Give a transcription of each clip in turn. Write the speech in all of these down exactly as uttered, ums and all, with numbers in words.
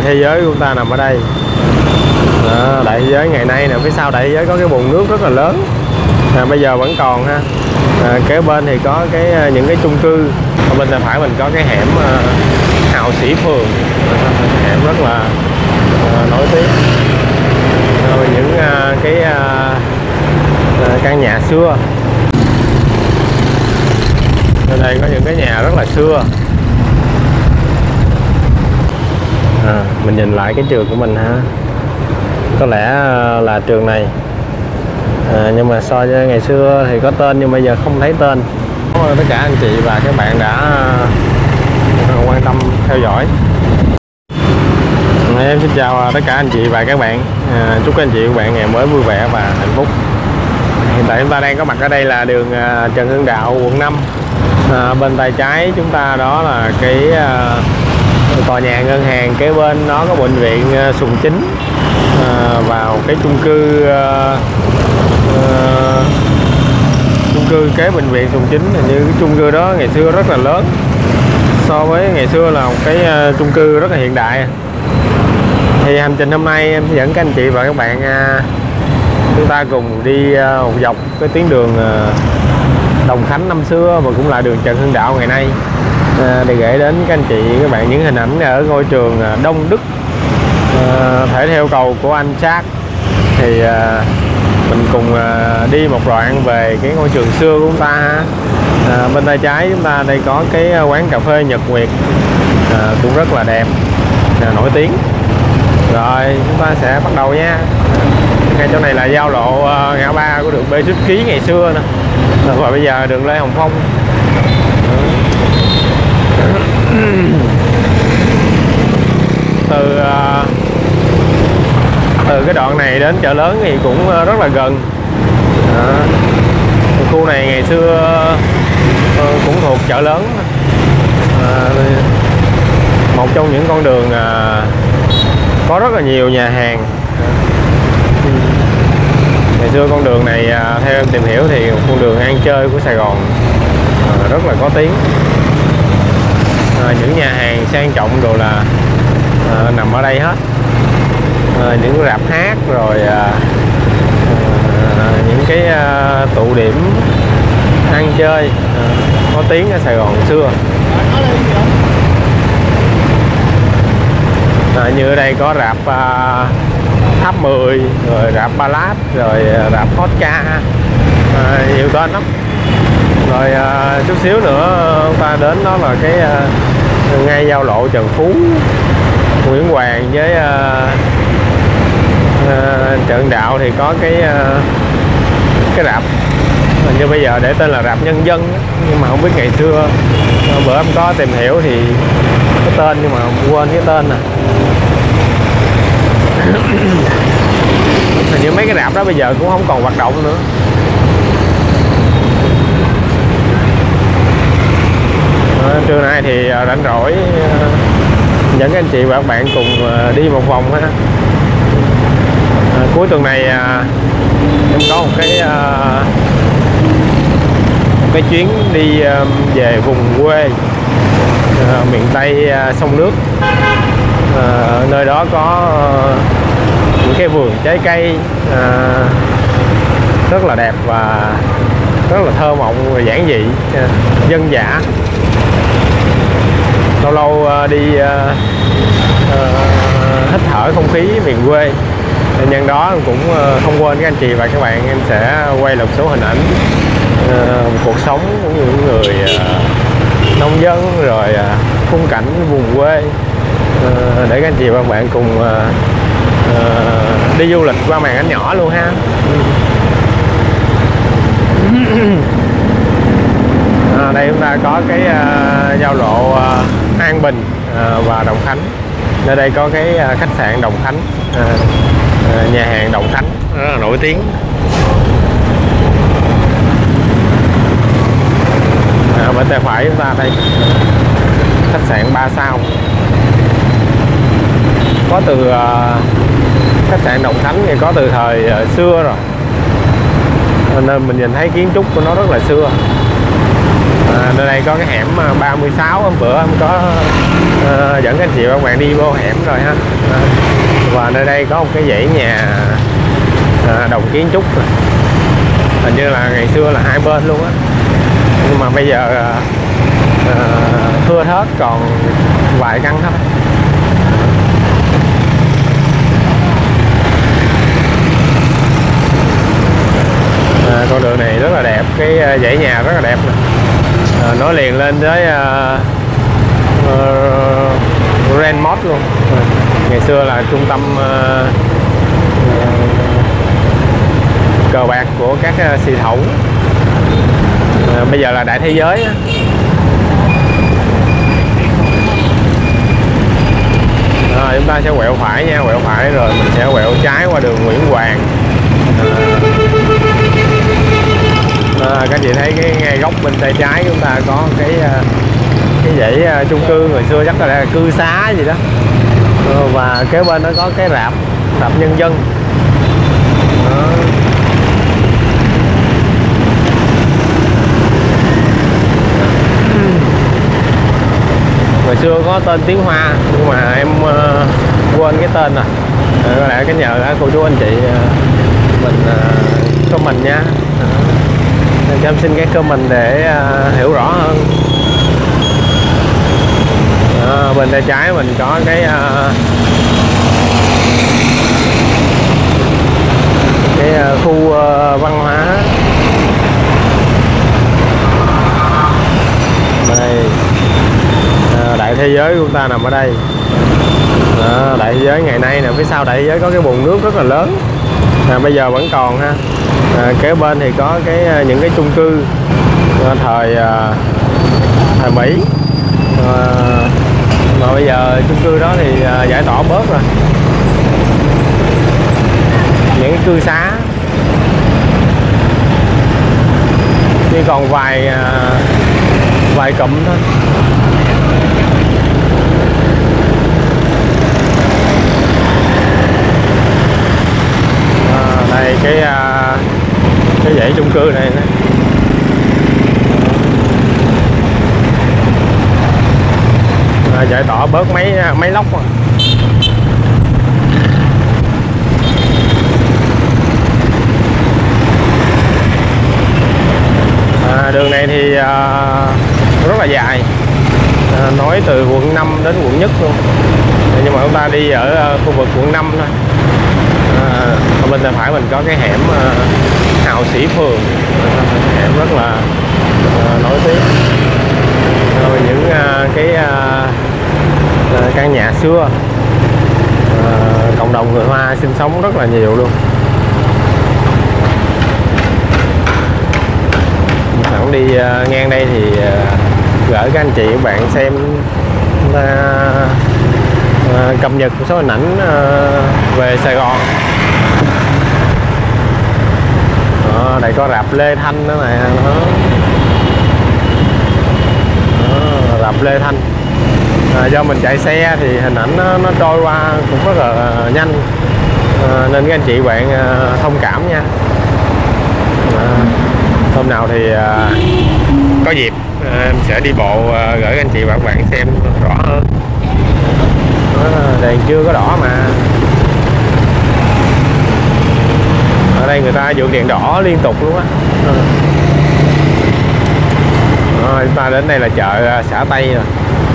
thế giới của chúng ta nằm ở đây. Đó, đại thế giới ngày nay nè, phía sau đại thế giới có cái bồn nước rất là lớn, à, bây giờ vẫn còn ha. À, kế bên thì có cái những cái chung cư, ở bên tay phải mình có cái hẻm uh, Hào Sĩ Phường, hẻm rất là uh, nổi tiếng. Rồi những uh, cái uh, uh, căn nhà xưa. Ở đây có những cái nhà rất là xưa. À, mình nhìn lại cái trường của mình ha, có lẽ là trường này, à, nhưng mà so với ngày xưa thì có tên nhưng bây giờ không thấy tên. Cảm ơn tất cả anh chị và các bạn đã quan tâm theo dõi. Em xin chào tất cả anh chị và các bạn, à, chúc các anh chị và các bạn ngày mới vui vẻ và hạnh phúc. Hiện tại chúng ta đang có mặt ở đây là đường Trần Hưng Đạo, quận năm. À, bên tay trái chúng ta đó là cái uh, tòa nhà ngân hàng, kế bên nó có bệnh viện uh, Sùng Chính. À, vào cái chung cư uh, uh, chung cư kế bệnh viện Sùng Chính. Hình như cái chung cư đó ngày xưa rất là lớn, so với ngày xưa là một cái uh, chung cư rất là hiện đại. Thì hành trình hôm nay em sẽ dẫn các anh chị và các bạn uh, chúng ta cùng đi uh, một dọc cái tuyến đường uh, Đồng Khánh năm xưa và cũng là đường Trần Hưng Đạo ngày nay, à, để gửi đến các anh chị các bạn những hình ảnh ở ngôi trường Đông Đức. À, thể theo cầu của anh Charles thì à, mình cùng à, đi một đoạn về cái ngôi trường xưa của chúng ta. À, bên tay trái chúng ta đây có cái quán cà phê Nhật Nguyệt, à, cũng rất là đẹp, à, nổi tiếng. Rồi chúng ta sẽ bắt đầu nha. Ngay chỗ này là giao lộ uh, ngã ba của đường Bê Xuất Ký ngày xưa nè, và bây giờ đường Lê Hồng Phong. Từ uh, từ cái đoạn này đến chợ lớn thì cũng rất là gần. Đó. Khu này ngày xưa uh, cũng thuộc chợ lớn. Uh, một trong những con đường uh, có rất là nhiều nhà hàng. Ngày xưa con đường này theo em tìm hiểu thì một con đường ăn chơi của Sài Gòn, rất là có tiếng. À, những nhà hàng sang trọng đồ là à, nằm ở đây hết. À, những rạp hát rồi à, à, những cái à, tụ điểm ăn chơi à, có tiếng ở Sài Gòn xưa. À, như ở đây có rạp à, Tháp mười, rồi rạp Ballad, rồi rạp Vodka, à, nhiều tên lắm. Rồi à, chút xíu nữa chúng ta đến đó là cái à, ngay giao lộ Trần Phú, Nguyễn Hoàng với à, à, Trần Đạo thì có cái à, cái rạp như bây giờ để tên là rạp Nhân Dân, nhưng mà không biết ngày xưa bữa em có tìm hiểu thì cái tên nhưng mà quên cái tên nè. Hình như mấy cái rạp đó bây giờ cũng không còn hoạt động nữa. À, trưa nay thì rảnh rỗi dẫn các anh chị và các bạn cùng đi một vòng ha. À, cuối tuần này em có một cái một cái chuyến đi về vùng quê miền Tây sông nước. À, nơi đó có những cái vườn trái cây à, rất là đẹp và rất là thơ mộng và giản dị, à, dân dã. Lâu lâu à, đi à, à, hít thở không khí miền quê. Nhân đó cũng không quên các anh chị và các bạn, em sẽ quay một số hình ảnh à, cuộc sống của những người à, nông dân, rồi à, khung cảnh vùng quê, à, để các anh chị và các bạn cùng à, à, đi du lịch qua màn ảnh nhỏ luôn ha. À, đây chúng ta có cái à, giao lộ à, An Bình à, và Đồng Khánh. Nơi đây có cái à, khách sạn Đồng Khánh, à, à, nhà hàng Đồng Khánh rất là nổi tiếng. À, bên tay phải chúng ta đây khách sạn ba sao, có từ uh, khách sạn Đồng Khánh thì có từ thời uh, xưa rồi, nên mình nhìn thấy kiến trúc của nó rất là xưa. À, nơi đây có cái hẻm ba mươi sáu, hôm bữa em có uh, dẫn các anh chị và các bạn đi vô hẻm rồi ha. À, và nơi đây có một cái dãy nhà uh, đồng kiến trúc, hình như là ngày xưa là hai bên luôn á, nhưng mà bây giờ uh, uh, thưa thớt, còn vài căn thôi. À, con đường này rất là đẹp, cái dãy nhà rất là đẹp nè. À, nối liền lên tới uh, uh, Renmont luôn. À, ngày xưa là trung tâm uh, uh, cờ bạc của các uh, xì thẩu. À, bây giờ là đại thế giới á. À, chúng ta sẽ quẹo phải nha, quẹo phải rồi mình sẽ quẹo trái qua đường Nguyễn Hoàng. À, À, các anh chị thấy cái ngay góc bên tay trái chúng ta có cái cái dãy chung cư, ngày xưa chắc là cư xá gì đó, và kế bên nó có cái rạp rạp nhân dân đó. Ngày xưa có tên Tiến Hoa nhưng mà em uh, quên cái tên rồi. À, có lẽ cái nhờ cô chú anh chị uh, mình uh, comment nha. Uh, cho em xin cái comment để uh, hiểu rõ hơn. À, bên tay trái mình có cái uh, cái uh, khu uh, văn hóa đây. À, đại thế giới của chúng ta nằm ở đây. À, đại thế giới ngày nay nè, phía sau đại thế giới có cái bồn nước rất là lớn. À, bây giờ vẫn còn ha. À, kế bên thì có cái những cái chung cư thời thời Mỹ. À, mà bây giờ chung cư đó thì giải tỏa bớt rồi. Những cái cư xá chỉ còn vài vài cụm thôi. À, đây cái cái dãy chung cư này, này. À, giải tỏa bớt mấy mấy lốc rồi. À, đường này thì uh, rất là dài, à, nói từ quận năm đến quận Nhất luôn, nhưng mà chúng ta đi ở uh, khu vực quận năm thôi. À, ở bên tay phải mình có cái hẻm uh, Hào Sĩ Phường, à, hẻm rất là uh, nổi tiếng. Rồi những uh, cái uh, uh, căn nhà xưa, uh, cộng đồng người Hoa sinh sống rất là nhiều luôn. Sẵn đi uh, ngang đây thì uh, gửi các anh chị các bạn xem uh, uh, cập nhật một số hình ảnh uh, về Sài Gòn. Đó, đây có rạp Lê Thanh đó này, đó. Đó, rạp Lê Thanh. À, do mình chạy xe thì hình ảnh nó, nó trôi qua cũng rất là nhanh, à, nên các anh chị bạn uh, thông cảm nha. À, hôm nào thì uh, có dịp uh, em sẽ đi bộ uh, gửi các anh chị và các bạn xem rõ hơn. Đèn chưa có đỏ mà ở đây người ta vượt đèn đỏ liên tục luôn á. Rồi chúng ta đến đây là chợ xã Tây rồi.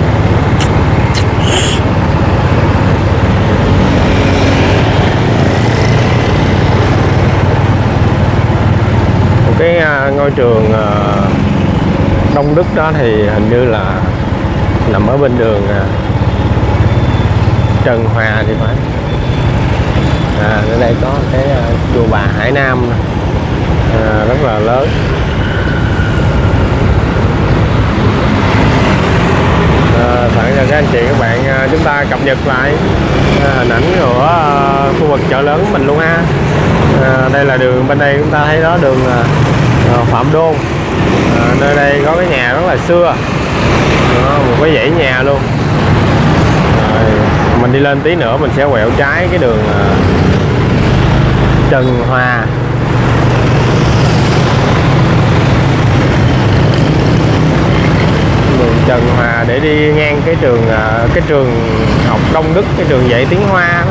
Một cái ngôi trường Đông Đức đó thì hình như là nằm ở bên đường Trần Hòa thì phải. À, ở đây có cái uh, chùa Bà Hải Nam, à, rất là lớn. À, sẵn cho các anh chị các bạn uh, chúng ta cập nhật lại uh, hình ảnh của uh, khu vực chợ lớn mình luôn ha. À, đây là đường bên đây chúng ta thấy đó, đường uh, Phạm Đôn. À, nơi đây có cái nhà rất là xưa, à, một cái dãy nhà luôn. Rồi, mình đi lên tí nữa mình sẽ quẹo trái cái đường uh, Trần Hòa. Trần Hòa để đi ngang cái trường à, cái trường học Đông Đức, cái trường dạy tiếng Hoa đó.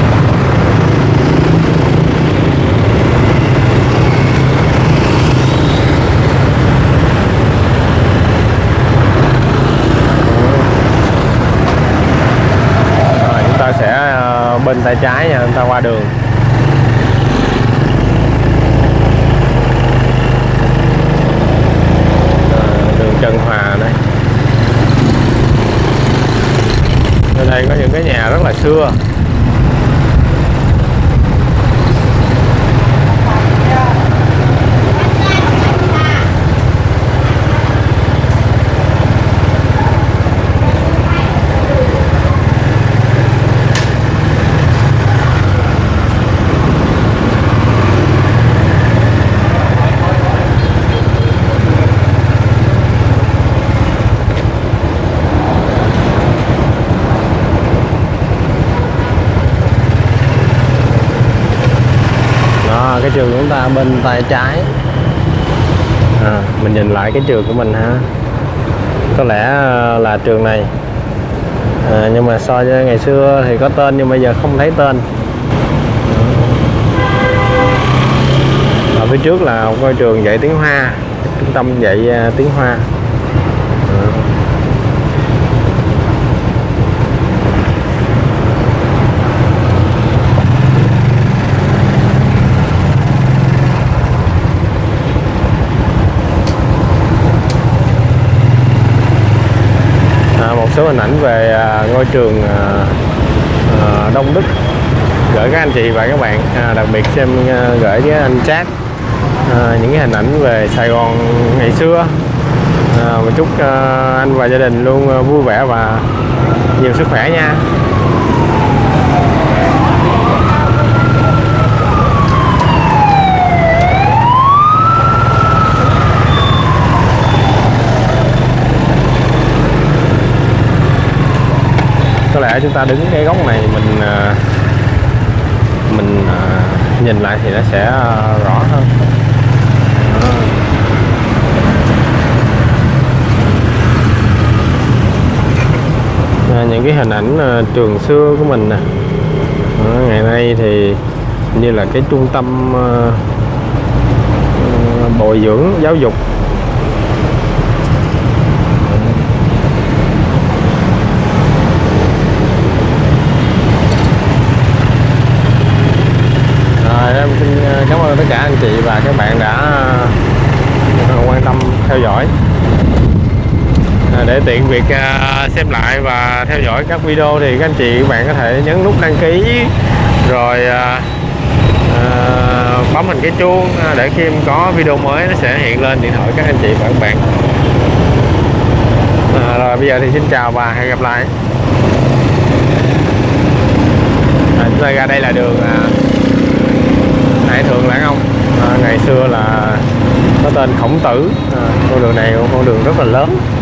Rồi, chúng ta sẽ uh, bên tay trái nha, chúng ta qua đường. Đường Trần Hòa đây. Ở đây có những cái nhà rất là xưa. Cái trường của chúng ta bên tay trái. À, mình nhìn lại cái trường của mình ha, có lẽ là trường này, à, nhưng mà so với ngày xưa thì có tên nhưng bây giờ không thấy tên. Ở phía trước là một ngôi trường dạy tiếng Hoa, trung tâm dạy tiếng Hoa. Số hình ảnh về uh, ngôi trường uh, uh, Đông Đức gửi các anh chị và các bạn, uh, đặc biệt xem uh, gửi với anh Chat uh, những cái hình ảnh về Sài Gòn ngày xưa. Uh, và chúc uh, anh và gia đình luôn uh, vui vẻ và nhiều sức khỏe nha. Có lẽ chúng ta đứng cái góc này mình mình nhìn lại thì nó sẽ rõ hơn. À, những cái hình ảnh trường xưa của mình nè. À, ngày nay thì như là cái trung tâm uh, bồi dưỡng giáo dục. Em xin cảm ơn tất cả anh chị và các bạn đã quan tâm theo dõi. Để tiện việc xem lại và theo dõi các video thì các anh chị các bạn có thể nhấn nút đăng ký, rồi à, bấm hình cái chuông để khi có video mới nó sẽ hiện lên điện thoại các anh chị và các bạn. À, rồi bây giờ thì xin chào và hẹn gặp lại. À, chúng ta ra đây là đường à, Hải Thượng Lãn Ông, à, ngày xưa là có tên Khổng Tử. À, con đường này con đường rất là lớn.